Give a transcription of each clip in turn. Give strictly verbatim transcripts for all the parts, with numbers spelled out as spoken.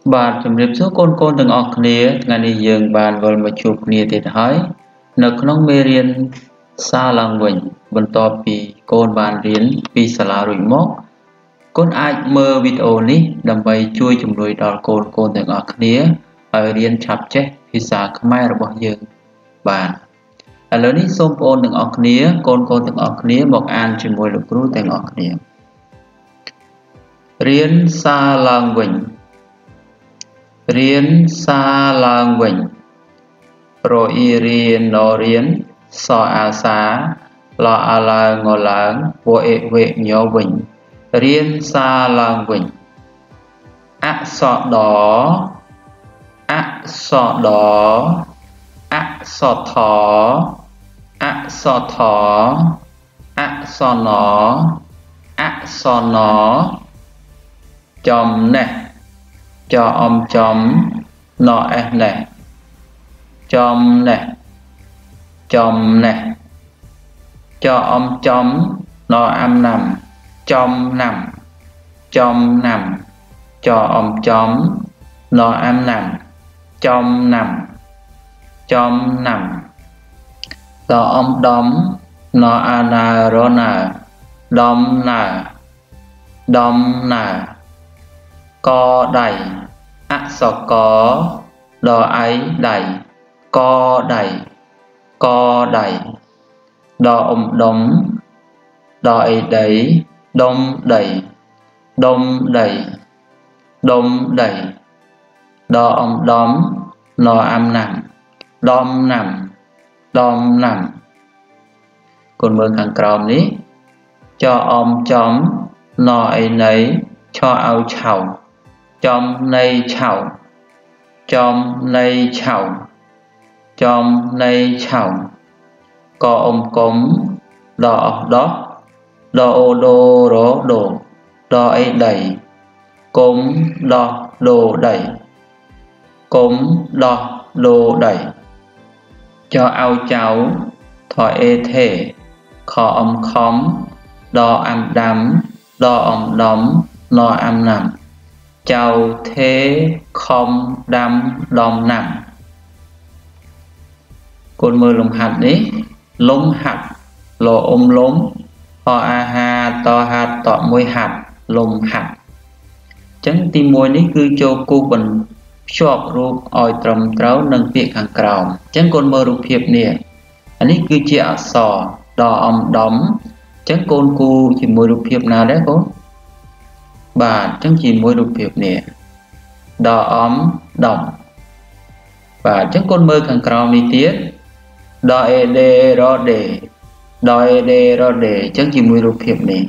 បាទជំរាបសួរកូនកូនទាំងអស់គ្នាថ្ងៃនេះយើងបានវិលមកជួបគ្នាទៀតហើយនៅក្នុងមេរៀនសារឡើងវិញបន្ទាប់ពីកូនបានរៀនពីសាលារួចមកកូនអាចមើលវីដេអូនេះដើម្បីជួយជំនួយដល់កូនកូនទាំងអស់គ្នាឲ្យរៀនឆាប់ចេះភាសាខ្មែររបស់យើងបាទឥឡូវនេះសូមបងប្អូនទាំងអស់គ្នាកូនកូនទាំងអស់គ្នាមកអានជាមួយលោកគ្រូទាំងអស់គ្នារៀនសារឡើងវិញរៀនសារឡើងវិញរអ៊ីរៀនណរៀនសអាសាឡអាឡើងងឡើងវអេវេញវិញរៀនសារឡើងវិញអក្សរដអក្សរដអក្សរថអក្សរថអក្សរណអក្សរណចំណេះចអំចំណអេះណេះចំណេះចំណេះចអំចំណអំណាំចំណាំចំណាំចអំចំណអំណាំចំណាំចំណាំតអំដំណអាណារណាដំណាដំណាកដៃអក្សរកដអៃដៃកដៃកដៃដអ៊ំដុំដអីដីដុំដីដុំដីដុំដីដអ៊ំដំណអំណាំដំណាំដំណាំកូនមើលខាងក្រោមនេះចអមចំណអីណៃឆអៅឆៅចំនៃឆៅចំនៃឆៅចំនៃឆៅកអ៊ំកុំដអោះដោះដអូដូរដូដអីដីគុំដោះដូដីគុំដោះដូដីចអៅចៅថអេថេខអ៊ំខំដអាំដាំដអ៊ំដំណអាំណាំចៅថេខំដាំដំណាំកូនមើលលំហាត់នេះលំហាត់លអ៊ំលំហអាហាតហាត់តមួយហាត់លំហាត់អញ្ចឹងទីមួយនេះគឺចូលគូសបញ្ភ្ជាប់រូបឲ្យត្រឹមត្រូវនឹងពាក្យខាងក្រោមអញ្ចឹងកូនមើលរូបភាពនេះអានេះគឺជាអក្សរដអំដំអញ្ចឹងកូនគូជាមួយរូបភាពណាដែរកូនបាទអញ្ចឹងជាមួយរូបភាពនេះដអំដំបាទអញ្ចឹងកូនមើលខាងក្រោមនេះទៀតដអេដេរដេដអេដេរដេអញ្ចឹងជាមួយរូបភាពនេះ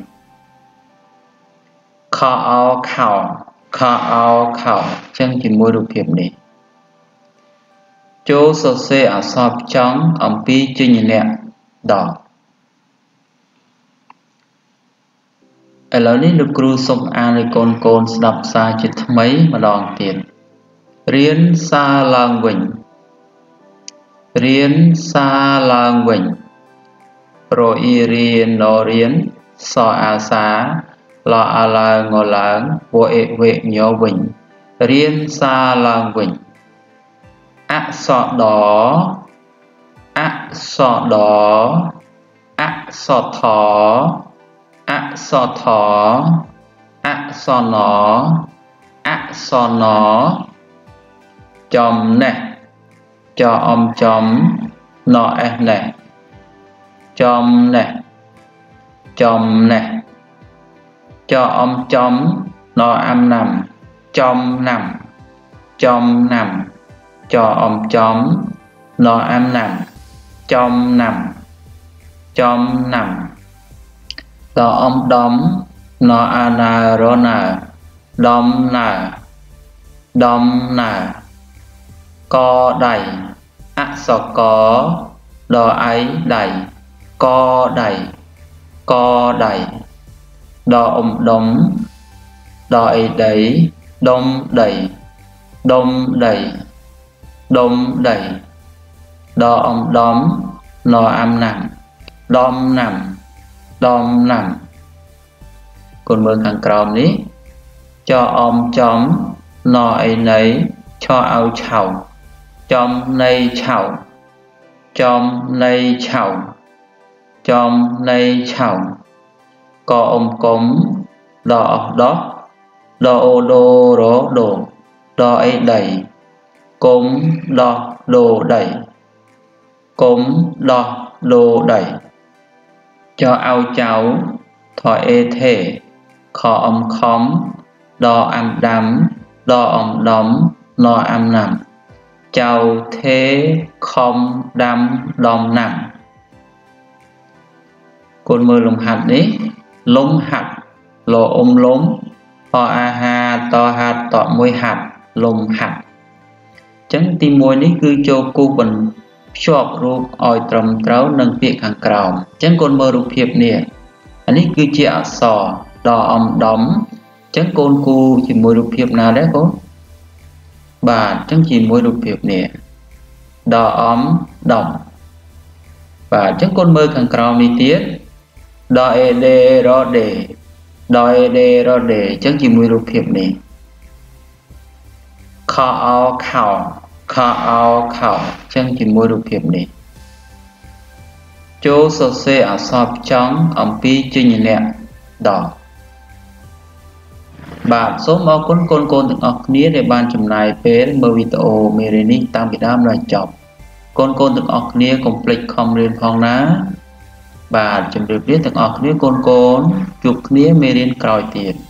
ខអោខោខអោខោអញ្ចឹងជាមួយរូបភាពនេះចូលសរសេរអក្សរចង់អំពីជញ្ញៈដឥឡូវនេះលោកគ្រូសូមអានឲ្យកូនកូនស្ដាប់សារជាថ្មីម្ដងទៀតរៀនសារឡើងវិញរៀនសារឡើងវិញរអ៊ីរៀនណរៀនសអាសាឡអាឡើងងឡើងវអេវេញវិញរៀនសារឡើងវិញអក្សរដអក្សរដអក្សរថអក្សរថអក្សរណអក្សរណចំណេះចអំចំណអេះណេះចំណេះចំណេះចអំចំណអំណាំចំណាំចំណាំចអំចំណអំណាំចំណាំចំណាំតអំដំណអាណារណាដំណាដំណាកដៃអក្សរកដអៃដៃកដៃកដៃដអ៊ំដុំដអីដីដុំដីដុំដីដុំដីដអ៊ំដំណអំណាំដំណាំដំណាំកូនមើលខាងក្រោមនេះចអមចំ nọ ấy nấy cho ao chào chom nay chào chom nay chào chom nay chào có ông cống đỏ đó đo ô đô ró đồ đo ấy đầy cống đo đồ đầy cống đo đồ đầy cho ao cháu thọ ê thể khó ông khóm đo âm đắm đo ông đóng lo âm nằm cháu thế không đắm đom nằm con mơ lồng hạt đấy lông hạt lò ôm lốm to a ha to ha tọ môi hạt lông hạt chẳng tìm môi ní cứ cho cô bình chọc rụp oi trầm tráo nâng việc hàng cào chẳng con mơ rụp hiệp nè anh ấy cứ chị ạ sò đò ông đóng chẳng con cô chỉ môi rụp hiệp nào đấy cô bà chẳng chỉ môi rụp hiệp nè đò ấm đồng và chẳng con mơ hàng cào đi tiết đò ê đê rô đề đò ê đê rô đề chẳng chỉ môi rụp hiệp nè khó ao khảo khó ao khảo chẳng chỉ môi rụp hiệp nè chỗ sơ xê ở sọp trắng ẩm pi chinh nẹ đỏ bạn số máu con con con từng ọc nia để ban chùm này phế mơ video mê rê ní tam việt nam là chọc con con từng ọc nia complete không riêng phong ná bạn chùm được biết từng ọc nia con con chụp nia mê rên còi tiền